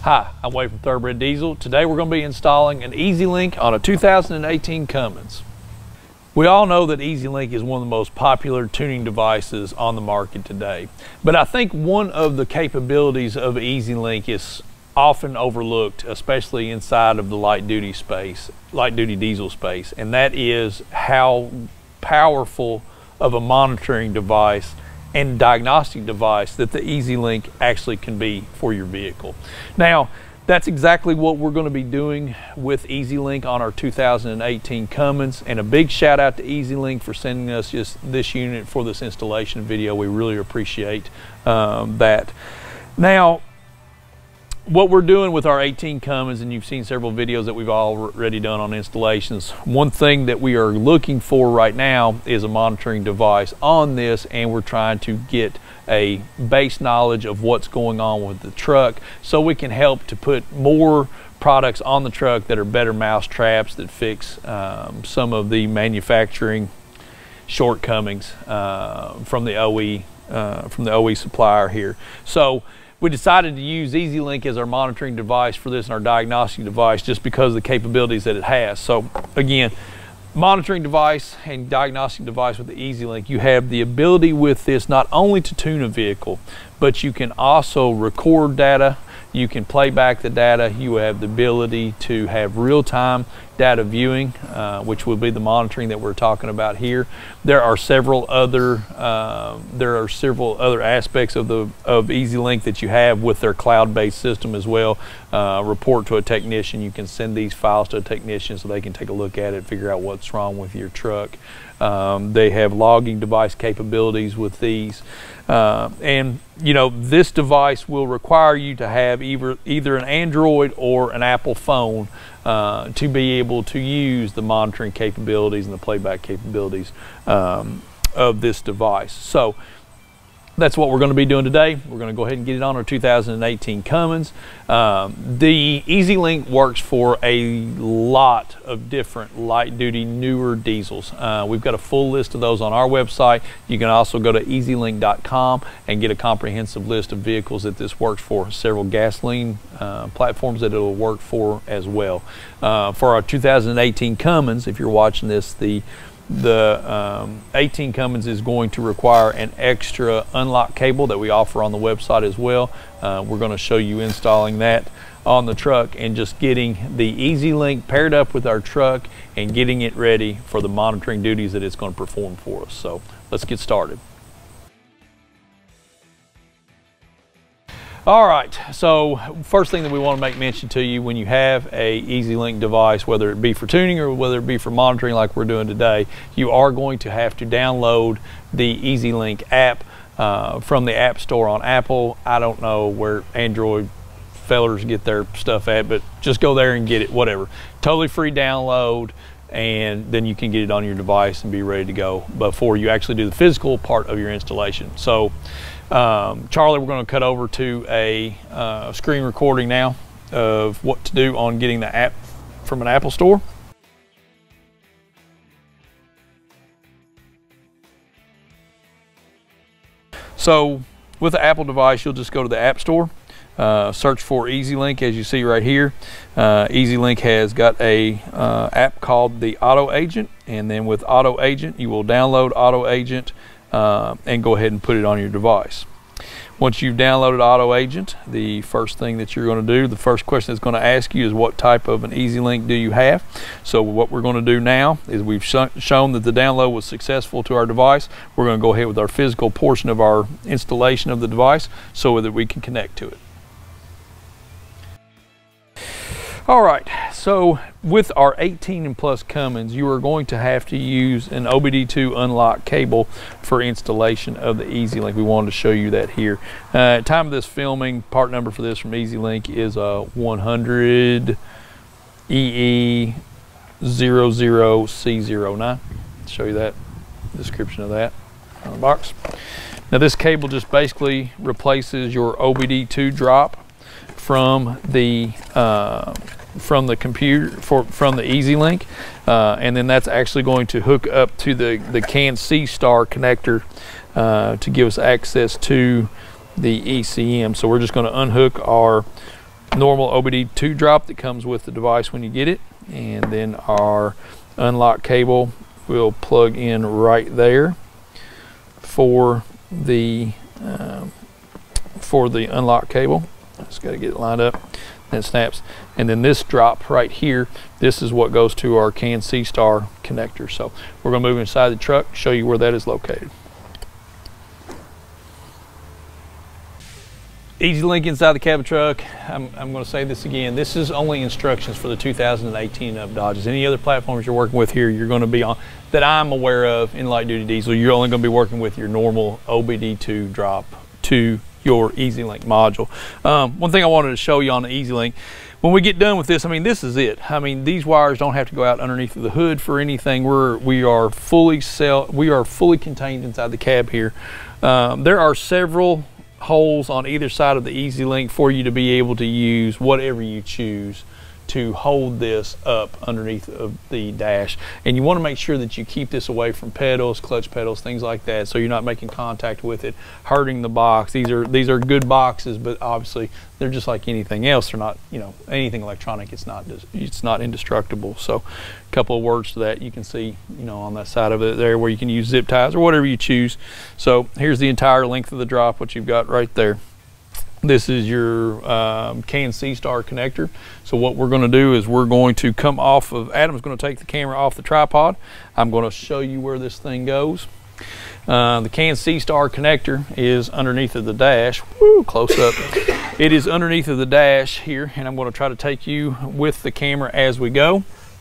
Hi, I'm Wade from Thoroughbred Diesel. Today we're going to be installing an EZ LYNK on a 2018 Cummins. We all know that EZ LYNK is one of the most popular tuning devices on the market today. But I think one of the capabilities of EZ LYNK is often overlooked, especially inside of the light duty diesel space, and that is how powerful of a monitoring device and diagnostic device that the EZ LYNK actually can be for your vehicle. Now, that's exactly what we're going to be doing with EZ LYNK on our 2018 Cummins, and a big shout out to EZ LYNK for sending us just this unit for this installation video. We really appreciate that. Now, what we're doing with our 18 Cummins, and you've seen several videos that we've already done on installations, one thing that we are looking for right now is a monitoring device on this, and we're trying to get a base knowledge of what's going on with the truck so we can help to put more products on the truck that are better mouse traps that fix some of the manufacturing shortcomings from the OE supplier here. So we decided to use EZ LYNK as our monitoring device for this and our diagnostic device just because of the capabilities that it has. So again, monitoring device and diagnostic device with the EZ LYNK, you have the ability with this not only to tune a vehicle, but you can also record data, you can play back the data, you have the ability to have real-time data viewing, which will be the monitoring that we're talking about here. There are several other aspects of EZ LYNK that you have with their cloud-based system as well. Report to a technician, you can send these files to a technician so they can take a look at it, figure out what's wrong with your truck. They have logging device capabilities with these. And you know, this device will require you to have either an Android or an Apple phone to be able to use the monitoring capabilities and the playback capabilities of this device. So that's what we're going to be doing today. We're going to go ahead and get it on our 2018 Cummins. The EZ LYNK works for a lot of different light duty newer diesels. We've got a full list of those on our website. You can also go to ezlynk.com and get a comprehensive list of vehicles that this works for, several gasoline platforms that it'll work for as well. For our 2018 Cummins, if you're watching this, the 18 Cummins is going to require an extra unlock cable that we offer on the website as well. We're going to show you installing that on the truck and just getting the EZ LYNK paired up with our truck and getting it ready for the monitoring duties that it's going to perform for us. So let's get started. All right, so first thing that we want to make mention to you, when you have a EZ LYNK device, whether it be for tuning or whether it be for monitoring like we're doing today, you are going to have to download the EZ LYNK app from the App Store on Apple. I don't know where Android fellers get their stuff at, but just go there and get it, whatever. Totally free download, and then you can get it on your device and be ready to go before you actually do the physical part of your installation. So Charlie, we're going to cut over to a screen recording now of what to do on getting the app from an Apple store. So with the Apple device, you'll just go to the App Store, search for EZ LYNK as you see right here. EZ LYNK has got a app called the Autoagent, and then with Autoagent you will download Autoagent and go ahead and put it on your device. Once you've downloaded Autoagent, the first thing that you're going to do, the first question it's going to ask you is what type of an EZ LYNK do you have. So what we're going to do now is we've shown that the download was successful to our device. We're going to go ahead with our physical portion of our installation of the device so that we can connect to it. All right, so with our 18 and plus Cummins, you are going to have to use an OBDII unlock cable for installation of the EZ LYNK. We wanted to show you that here. At time of this filming, part number for this from EZ LYNK is 100 EE00C09. Show you that description of that on the box. Now this cable just basically replaces your OBDII drop from the computer from the EZ LYNK, and then that's actually going to hook up to the CAN C-Star connector to give us access to the ECM. So we're just going to unhook our normal OBDII drop that comes with the device when you get it, and then our unlock cable will plug in right there for the unlock cable. Just got to get it lined up, and it snaps. And then this drop right here, this is what goes to our CAN C-Star connector. So we're going to move inside the truck, show you where that is located. EZ LYNK inside the cab of the truck. I'm going to say this again. This is only instructions for the 2018 up Dodges. Any other platforms you're working with here, you're going to be on, that I'm aware of in light duty diesel, you're only going to be working with your normal OBDII drop to your EZ LYNK module. One thing I wanted to show you on the EZ LYNK, when we get done with this, I mean, this is it. I mean, these wires don't have to go out underneath the hood for anything. We are fully contained inside the cab here. There are several holes on either side of the EZ LYNK for you to be able to use whatever you choose to hold this up underneath of the dash. And you want to make sure that you keep this away from pedals, clutch pedals, things like that, so you're not making contact with it, hurting the box. These are good boxes, but obviously they're just like anything else. They're not, you know, anything electronic, it's not indestructible. So a couple of words to that, you can see, you know, on that side of it there where you can use zip ties or whatever you choose. So here's the entire length of the drop, what you've got right there. This is your CAN C-Star connector. So what we're going to do is we're going to come off of, Adam's going to take the camera off the tripod. I'm going to show you where this thing goes. The CAN C-Star connector is underneath of the dash. Woo, close up. It is underneath of the dash here, and I'm going to try to take you with the camera as we go.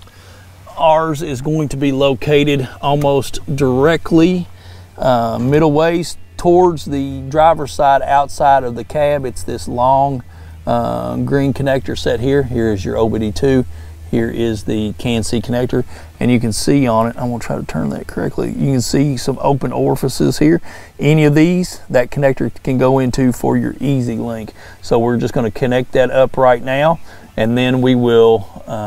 Ours is going to be located almost directly middle waist towards the driver's side outside of the cab. It's this long green connector set here. Here is your OBDII. Here is the CAN C connector, and you can see on it, I'm going to try to turn that correctly, you can see some open orifices here. Any of these, that connector can go into for your EZ LYNK. So we're just going to connect that up right now, and then we'll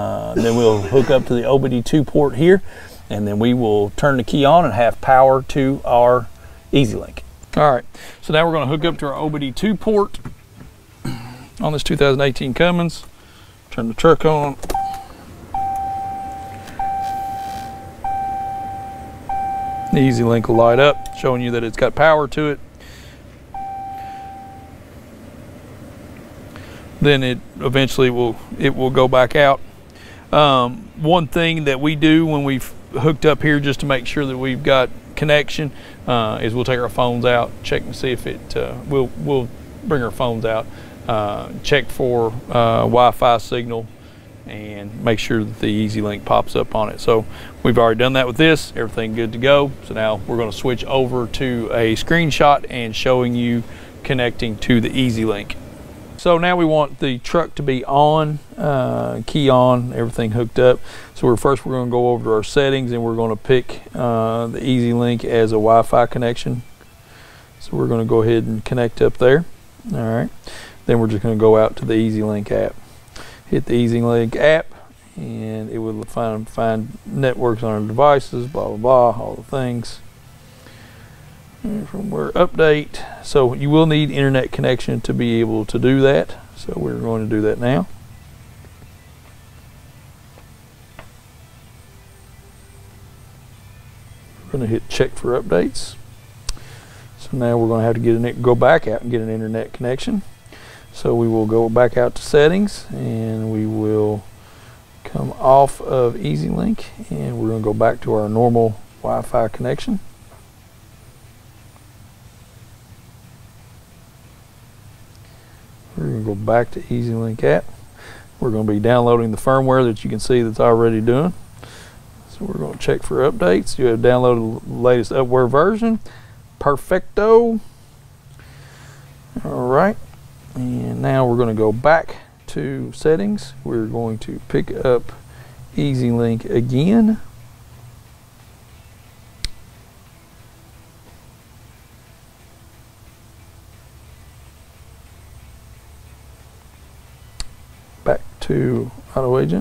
hook up to the OBDII port here, and then we will turn the key on and have power to our EZ LYNK. All right, so now we're going to hook up to our OBDII port on this 2018 Cummins. Turn the truck on. The EZ LYNK will light up, showing you that it's got power to it. Then it eventually will go back out. One thing that we do when we've hooked up here, just to make sure that we've got connection, is we'll take our phones out, check and see if it we'll bring our phones out, check for Wi-Fi signal, and make sure that the EZ LYNK pops up on it. So we've already done that with this, everything good to go. So now we're going to switch over to a screenshot and showing you connecting to the EZ LYNK. So now we want the truck to be on, key on, everything hooked up. So we're going to go over to our settings, and we're going to pick the EZ LYNK as a Wi-Fi connection. So we're going to go ahead and connect up there. All right. Then we're just going to go out to the EZ LYNK app. Hit the EZ LYNK app, and it will find networks on our devices, blah, blah, blah, all the things. Firmware update. So you will need internet connection to be able to do that. So we're going to do that now. We're going to hit check for updates. So now we're going to have to go back out and get an internet connection. So we will go back out to settings, and we will come off of EZ LYNK, and we're going to go back to our normal Wi-Fi connection. We're going to go back to EZ LYNK app. We're going to be downloading the firmware that you can see that's already doing. So we're going to check for updates. You have downloaded the latest upware version. Perfecto. All right. And now we're going to go back to settings. We're going to pick up EZ LYNK again. Back to AutoAgent.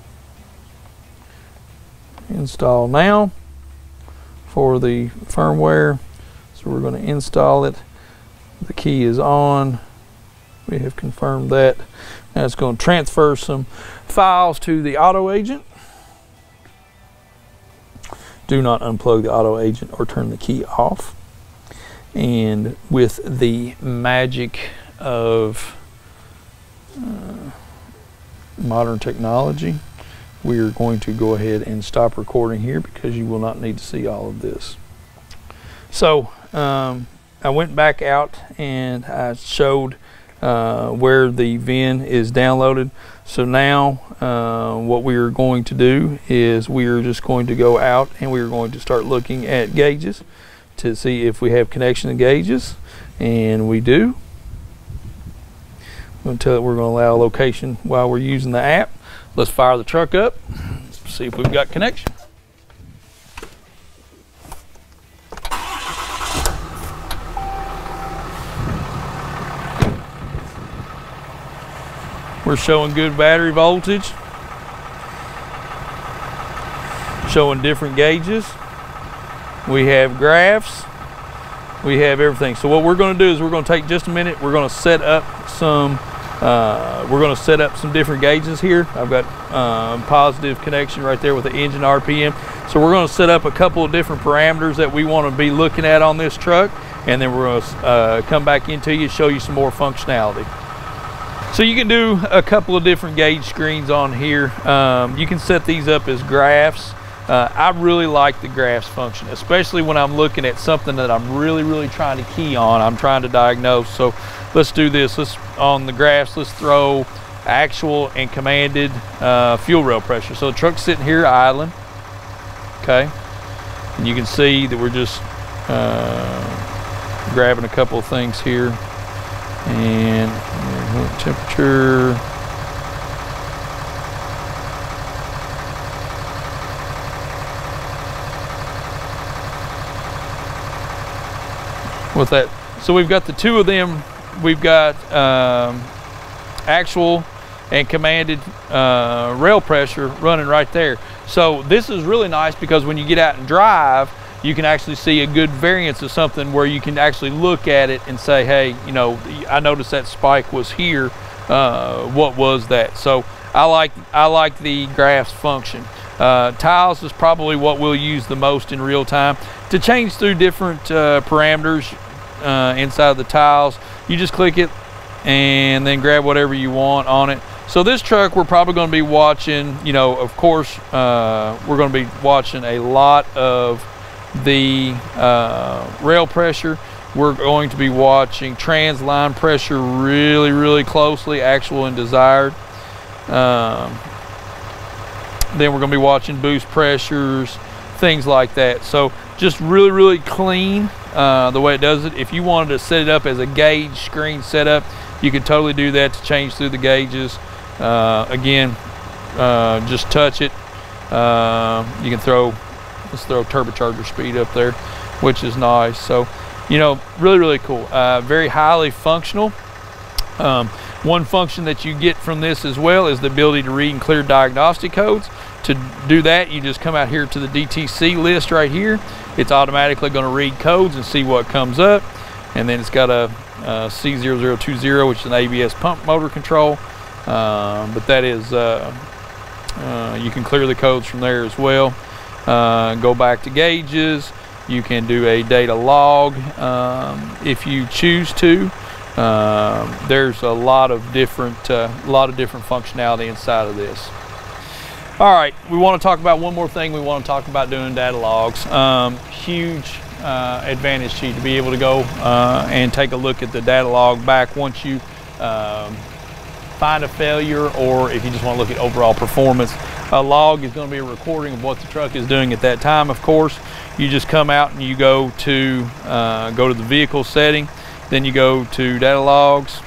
Install now for the firmware. So we're going to install it. The key is on. We have confirmed that. Now it's going to transfer some files to the AutoAgent. Do not unplug the AutoAgent or turn the key off. And with the magic of modern technology, we are going to go ahead and stop recording here because you will not need to see all of this. So I went back out and I showed where the VIN is downloaded. So now what we are going to do is we are just going to go out and we are going to start looking at gauges to see if we have connection to gauges, and we do. We're going to allow location while we're using the app. Let's fire the truck up, see if we've got connection. We're showing good battery voltage, showing different gauges. We have graphs, we have everything. So what we're going to do is we're going to take just a minute. We're going to set up some different gauges here. I've got positive connection right there with the engine RPM. So we're going to set up a couple of different parameters that we want to be looking at on this truck, and then we're going to come back into you, show you some more functionality. So you can do a couple of different gauge screens on here. You can set these up as graphs. I really like the graphs function, especially when I'm looking at something that I'm really trying to key on. I'm trying to diagnose. So let's do this. On the graphs, let's throw actual and commanded fuel rail pressure. So the truck's sitting here idling, okay? And you can see that we're just grabbing a couple of things here. And temperature. With that, so we've got the two of them. We've got actual and commanded rail pressure running right there. So this is really nice because when you get out and drive, you can actually see a good variance of something where you can actually look at it and say, hey, you know, I noticed that spike was here. What was that? So I like the graphs function. Tiles is probably what we'll use the most in real time to change through different parameters inside of the tiles. You just click it and then grab whatever you want on it. So this truck, we're probably going to be watching, you know, of course, we're going to be watching a lot of the rail pressure. We're going to be watching trans line pressure really closely, actual and desired. Then we're going to be watching boost pressures, things like that. So just really clean the way it does it. If you wanted to set it up as a gauge screen setup, you could totally do that to change through the gauges. Again, just touch it. You can let's throw turbocharger speed up there, which is nice. So, you know, really cool. Very highly functional. One function that you get from this as well is the ability to read and clear diagnostic codes. To do that, you just come out here to the DTC list right here. It's automatically going to read codes and see what comes up. And then it's got a C0020, which is an ABS pump motor control. But that is, you can clear the codes from there as well. Go back to gauges. You can do a data log if you choose to. There's a lot of different functionality inside of this. All right, we want to talk about one more thing. We want to talk about doing data logs. Huge advantage to you to be able to go and take a look at the data log back once you find a failure, or if you just want to look at overall performance. A log is going to be a recording of what the truck is doing at that time. Of course, you just come out and you go to the vehicle setting, then you go to data logs,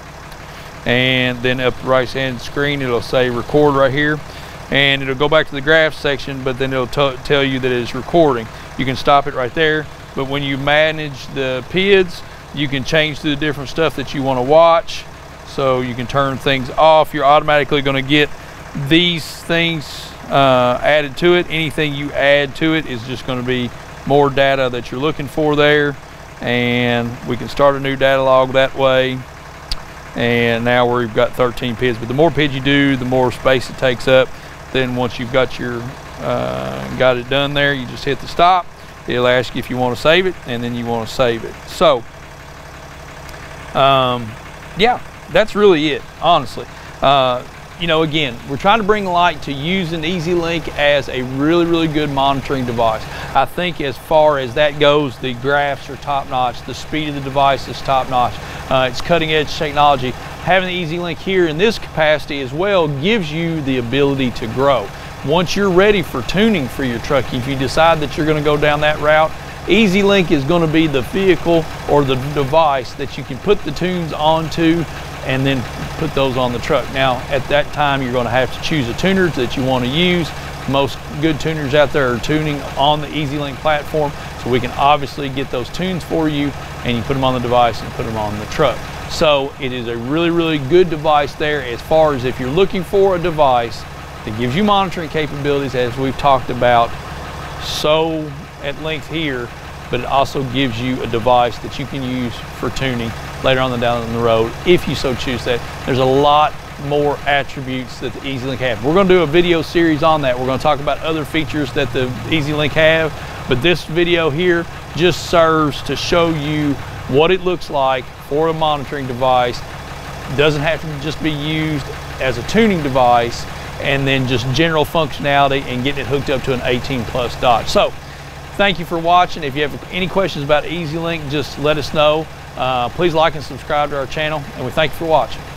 and then up the right hand screen it'll say record right here, and it'll go back to the graph section, but then it'll tell you that it's recording. You can stop it right there, but when you manage the PIDs, you can change to the different stuff that you want to watch. So you can turn things off. You're automatically going to get these things added to it. Anything you add to it is just going to be more data that you're looking for there. And we can start a new data log that way. and now we've got 13 PIDs. But the more PIDs you do, the more space it takes up. Then once you've got your got it done there, you just hit the stop. It'll ask you if you want to save it, and then you want to save it. So yeah, that's really it, honestly. You know, again, we're trying to bring light to using EZ LYNK as a really good monitoring device. I think as far as that goes, the graphs are top notch, the speed of the device is top notch. It's cutting edge technology. Having the EZ LYNK here in this capacity as well gives you the ability to grow. Once you're ready for tuning for your truck, if you decide that you're going to go down that route, EZ LYNK is going to be the vehicle or the device that you can put the tunes onto and then put those on the truck. Now, at that time, you're going to have to choose a tuner that you want to use. Most good tuners out there are tuning on the EZ LYNK platform, so we can obviously get those tunes for you, and you put them on the device and put them on the truck. So it is a really good device there as far as if you're looking for a device that gives you monitoring capabilities, as we've talked about so at length here, but it also gives you a device that you can use for tuning later on down the road if you so choose that. There's a lot more attributes that the EZ LYNK have. We're going to do a video series on that. We're going to talk about other features that the EZ LYNK have, but this video here just serves to show you what it looks like for a monitoring device. It doesn't have to just be used as a tuning device, and then just general functionality and getting it hooked up to an 18+ Dodge. So thank you for watching. If you have any questions about EZ LYNK, just let us know. Please like and subscribe to our channel, and we thank you for watching.